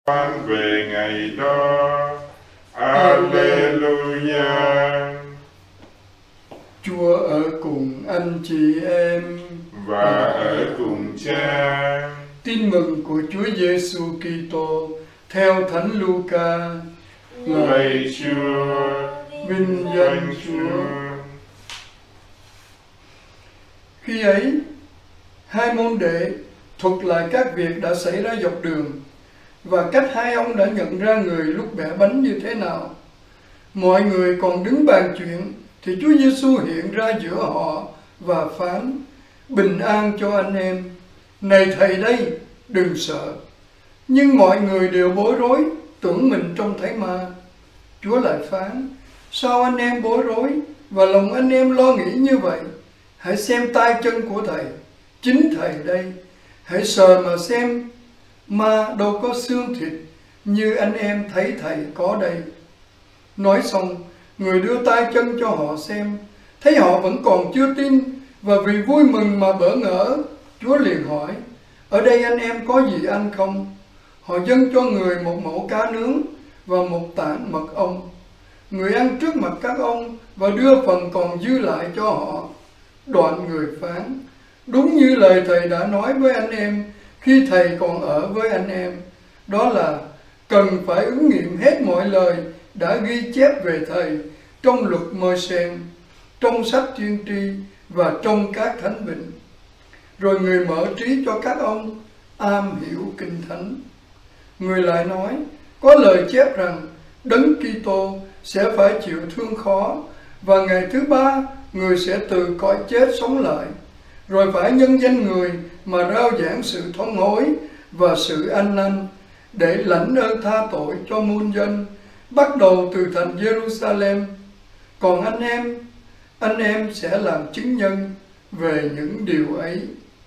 về ngày đó. Alleluia. Chúa ở cùng anh chị em và ở cùng Cha. Tin mừng của Chúa Giêsu Kitô theo Thánh Luca. Lạy Chúa, vinh danh Chúa. Khi ấy, hai môn đệ thuật lại các việc đã xảy ra dọc đường và cách hai ông đã nhận ra người lúc bẻ bánh như thế nào. Mọi người còn đứng bàn chuyện thì Chúa Giêsu hiện ra giữa họ và phán: bình an cho anh em. Này thầy đây, đừng sợ. Nhưng mọi người đều bối rối, tưởng mình trông thấy ma. Chúa lại phán: sao anh em bối rối và lòng anh em lo nghĩ như vậy? Hãy xem tay chân của thầy, chính thầy đây. Hãy sờ mà xem, ma đâu có xương thịt như anh em thấy thầy có đây. Nói xong, người đưa tay chân cho họ xem. Thấy họ vẫn còn chưa tin, và vì vui mừng mà bỡ ngỡ, Chúa liền hỏi: ở đây anh em có gì ăn không? Họ dâng cho người một mẩu cá nướng và một tảng mật ong. Người ăn trước mặt các ông và đưa phần còn dư lại cho họ. Đoạn người phán: đúng như lời thầy đã nói với anh em khi thầy còn ở với anh em, đó là cần phải ứng nghiệm hết mọi lời đã ghi chép về thầy trong luật Môi-se, trong sách tiên tri và trong các thánh vịnh. Rồi người mở trí cho các ông am hiểu kinh thánh. Người lại nói: có lời chép rằng Đấng Kitô sẽ phải chịu thương khó, và ngày thứ ba người sẽ từ cõi chết sống lại, rồi phải nhân danh người mà rao giảng sự thống hối và sự ăn năn, để lãnh ơn tha tội cho muôn dân, bắt đầu từ thành Jerusalem. Còn anh em sẽ làm chứng nhân về những điều ấy.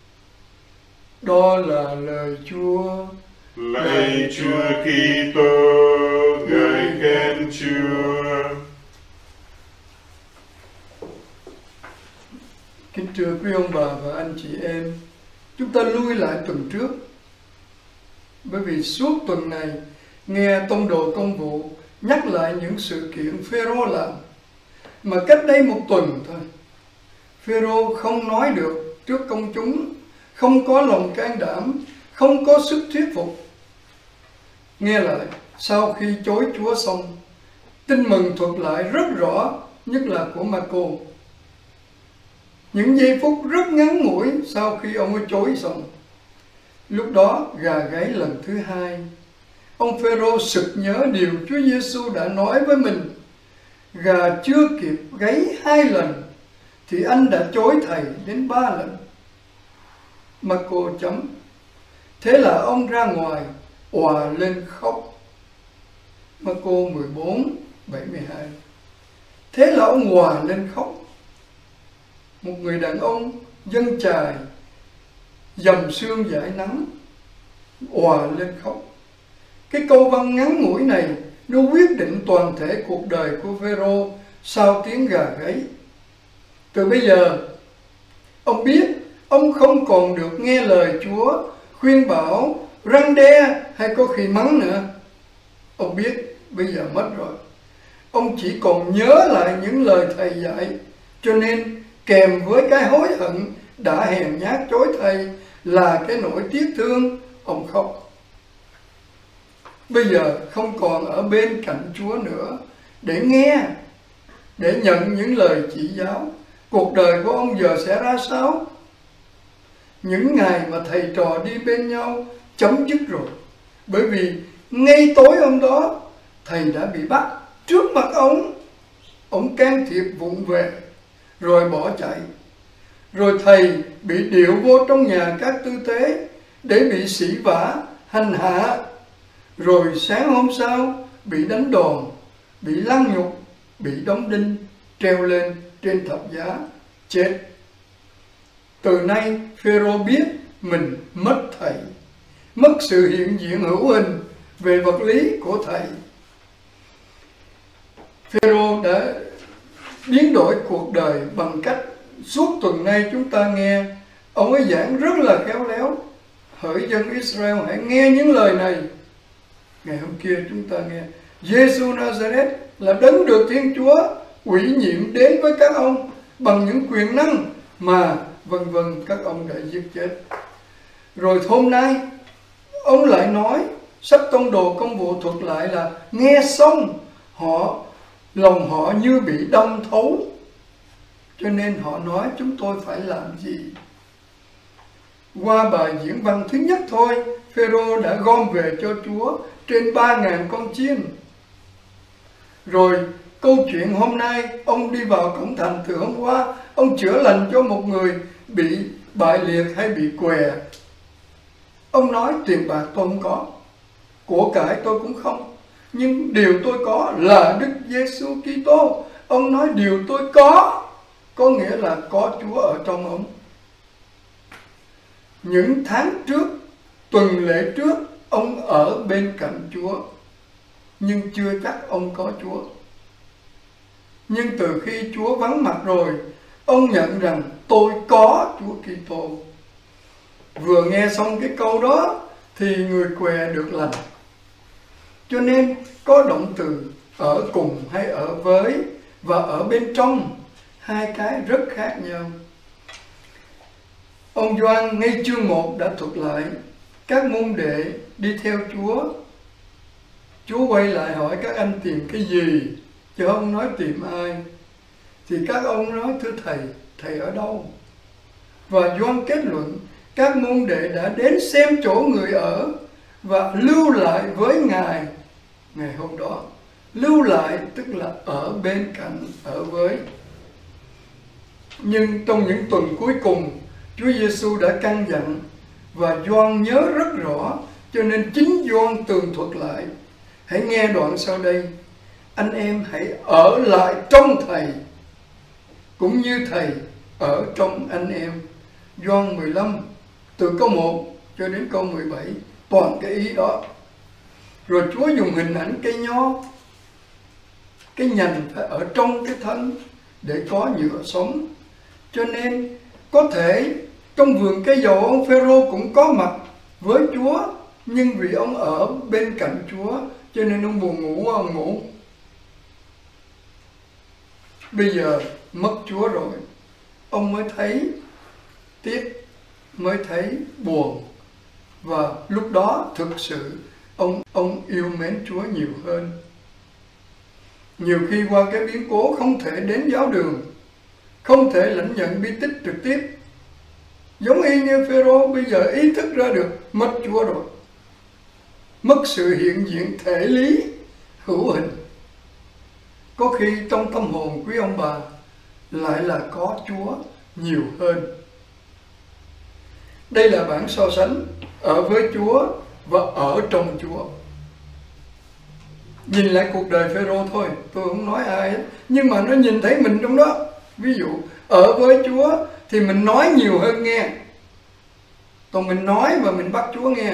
Đó là lời Chúa. Lạy Chúa Kitô, ngợi khen Chúa. Kính thưa quý ông bà và anh chị em, chúng ta lui lại tuần trước, bởi vì suốt tuần này nghe tông đồ công vụ nhắc lại những sự kiện Phêrô làm mà cách đây một tuần thôi. Phêrô không nói được trước công chúng, không có lòng can đảm, không có sức thuyết phục. Nghe lại, sau khi chối Chúa xong, Tin mừng thuật lại rất rõ, nhất là của Ma-cô. Những giây phút rất ngắn ngủi sau khi ông ấy chối xong, lúc đó gà gáy lần thứ hai. Ông Phêrô sực nhớ điều Chúa Giêsu đã nói với mình: gà chưa kịp gáy 2 lần thì anh đã chối thầy đến 3 lần. Ma-cô chấm. Thế là ông ra ngoài òa lên khóc. Ma-cô 14:72. Thế là ông òa lên khóc. Một người đàn ông dân chài dầm sương dãi nắng òa lên khóc. Cái câu văn ngắn ngủi này nó quyết định toàn thể cuộc đời của Phêrô sau tiếng gà gáy. Từ bây giờ, ông biết ông không còn được nghe lời Chúa khuyên bảo, răn đe hay có khi mắng nữa. Ông biết bây giờ mất rồi. Ông chỉ còn nhớ lại những lời thầy dạy, cho nên kèm với cái hối hận đã hèn nhát chối thầy là cái nỗi tiếc thương, ông khóc. Bây giờ không còn ở bên cạnh Chúa nữa để nghe, để nhận những lời chỉ giáo. Cuộc đời của ông giờ sẽ ra sao? Những ngày mà thầy trò đi bên nhau chấm dứt rồi, bởi vì ngay tối hôm đó thầy đã bị bắt trước mặt ông can thiệp vụng về rồi bỏ chạy. Rồi thầy bị điệu vô trong nhà các tư tế để bị sỉ vả, hành hạ. Rồi sáng hôm sau bị đánh đòn, bị lăng nhục, bị đóng đinh, treo lên trên thập giá, chết. Từ nay Phêrô biết mình mất thầy, mất sự hiện diện hữu hình về vật lý của thầy. Phêrô đã biến đổi cuộc đời bằng cách suốt tuần nay chúng ta nghe ông ấy giảng rất là khéo léo. Hỡi dân Israel, hãy nghe những lời này. Ngày hôm kia chúng ta nghe Giêsu Nazareth là đấng được Thiên Chúa ủy nhiệm đến với các ông bằng những quyền năng mà vân vân các ông đã giết chết. Rồi hôm nay ông lại nói, sách tông đồ công vụ thuật lại là nghe xong lòng họ như bị đâm thấu, cho nên họ nói chúng tôi phải làm gì. Qua bài diễn văn thứ nhất thôi, Phêrô đã gom về cho Chúa trên 3.000 con chiên. Rồi câu chuyện hôm nay, ông đi vào cổng thành từ hôm qua, ông chữa lành cho một người bị bại liệt hay bị què. Ông nói tiền bạc tôi không có, của cải tôi cũng không, nhưng điều tôi có là Đức Giêsu Kitô. Ông nói điều tôi có nghĩa là có Chúa ở trong ông. Những tháng trước, tuần lễ trước, ông ở bên cạnh Chúa, nhưng chưa chắc ông có Chúa. Nhưng từ khi Chúa vắng mặt rồi, ông nhận rằng tôi có Chúa Kitô. Vừa nghe xong cái câu đó thì người què được lành. Cho nên có động từ ở cùng hay ở với và ở bên trong, hai cái rất khác nhau. Ông Gioan ngay chương 1 đã thuật lại các môn đệ đi theo Chúa. Chúa quay lại hỏi các anh tìm cái gì, chứ không nói tìm ai. Thì các ông nói thưa thầy, thầy ở đâu? Và Gioan kết luận các môn đệ đã đến xem chỗ người ở và lưu lại với Ngài ngày hôm đó. Lưu lại tức là ở bên cạnh, ở với. Nhưng trong những tuần cuối cùng, Chúa Giêsu đã căn dặn và Gioan nhớ rất rõ, cho nên chính Gioan tường thuật lại. Hãy nghe đoạn sau đây: anh em hãy ở lại trong Thầy, cũng như Thầy ở trong anh em. Gioan 15 từ câu 1 cho đến câu 17, toàn cái ý đó. Rồi Chúa dùng hình ảnh cây nho, cái nhành phải ở trong cái thân để có nhựa sống. Cho nên có thể trong vườn cây dầu ông Phêrô cũng có mặt với Chúa, nhưng vì ông ở bên cạnh Chúa cho nên ông buồn ngủ, ông ngủ. Bây giờ mất Chúa rồi, ông mới thấy tiếc, mới thấy buồn, và lúc đó thực sự ông yêu mến Chúa nhiều hơn. Nhiều khi qua cái biến cố không thể đến giáo đường, không thể lãnh nhận bí tích trực tiếp, giống y như Phêrô bây giờ ý thức ra được mất Chúa rồi, mất sự hiện diện thể lý hữu hình. Có khi trong tâm hồn quý ông bà lại là có Chúa nhiều hơn. Đây là bản so sánh ở với Chúa và ở trong Chúa. Nhìn lại cuộc đời Phêrô thôi, tôi không nói ai hết, nhưng mà nó nhìn thấy mình trong đó. Ví dụ ở với Chúa thì mình nói nhiều hơn nghe, còn mình nói và mình bắt Chúa nghe.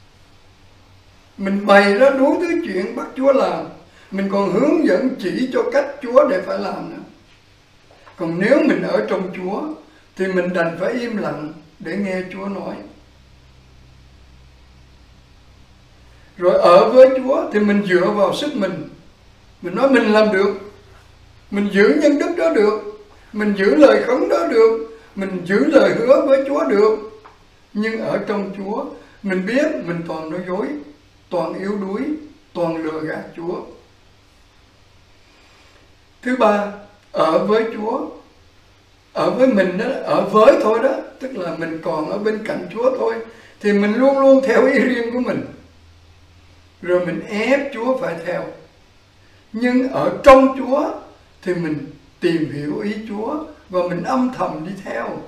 Mình bày ra đủ thứ chuyện bắt Chúa làm, mình còn hướng dẫn chỉ cho cách Chúa để phải làm nữa. Còn nếu mình ở trong Chúa thì mình đành phải im lặng để nghe Chúa nói. Rồi ở với Chúa thì mình dựa vào sức mình nói mình làm được, mình giữ nhân đức đó được, mình giữ lời khấn đó được, mình giữ lời hứa với Chúa được. Nhưng ở trong Chúa mình biết mình toàn nói dối, toàn yếu đuối, toàn lừa gạt Chúa. Thứ ba, ở với Chúa, ở với mình đó, ở với thôi đó, tức là mình còn ở bên cạnh Chúa thôi, thì mình luôn luôn theo ý riêng của mình, rồi mình ép Chúa phải theo. Nhưng ở trong Chúa thì mình tìm hiểu ý Chúa và mình âm thầm đi theo.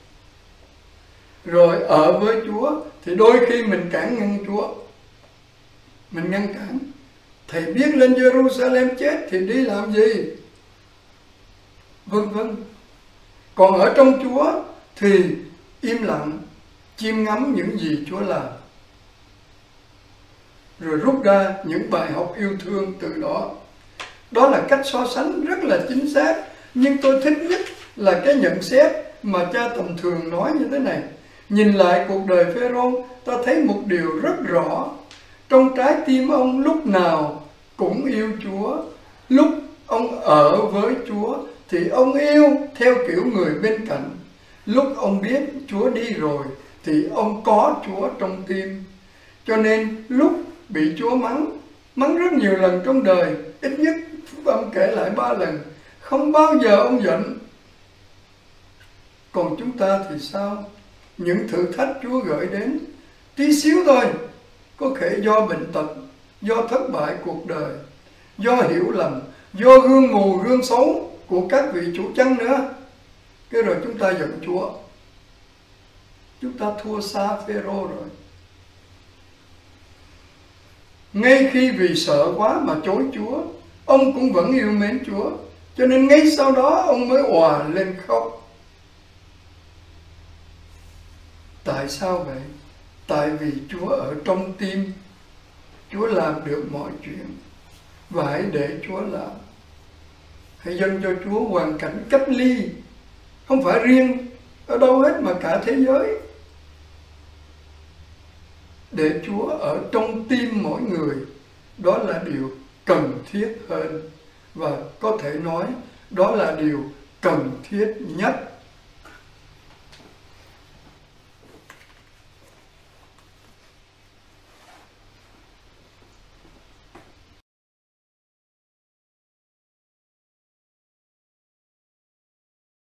Rồi ở với Chúa thì đôi khi mình cản ngăn Chúa, mình ngăn cản. Thầy biết lên Jerusalem chết thì đi làm gì, vân vân. Còn ở trong Chúa thì im lặng, chiêm ngắm những gì Chúa làm, rồi rút ra những bài học yêu thương từ đó. Đó là cách so sánh rất là chính xác. Nhưng tôi thích nhất là cái nhận xét mà cha tầm thường nói như thế này: nhìn lại cuộc đời Phêrô, ta thấy một điều rất rõ. trong trái tim ông lúc nào cũng yêu Chúa. Lúc ông ở với Chúa thì ông yêu theo kiểu người bên cạnh. Lúc ông biết Chúa đi rồi thì ông có Chúa trong tim. Cho nên lúc bị Chúa mắng rất nhiều lần trong đời, ít nhất Phúc Âm kể lại 3 lần, không bao giờ ông giận. Còn chúng ta thì sao? Những thử thách Chúa gửi đến tí xíu thôi, có thể do bệnh tật, do thất bại cuộc đời, do hiểu lầm, do gương mù gương xấu của các vị chủ chăn nữa. Cái rồi chúng ta giận Chúa. Chúng ta thua xa Phêrô rồi. Ngay khi vì sợ quá mà chối Chúa, ông cũng vẫn yêu mến Chúa. Cho nên ngay sau đó ông mới òa lên khóc. Tại sao vậy? Tại vì Chúa ở trong tim. Chúa làm được mọi chuyện, và hãy để Chúa làm. Hãy dâng cho Chúa hoàn cảnh cách ly, không phải riêng ở đâu hết mà cả thế giới. Để Chúa ở trong tim mỗi người, đó là điều cần thiết hơn, và có thể nói đó là điều cần thiết nhất.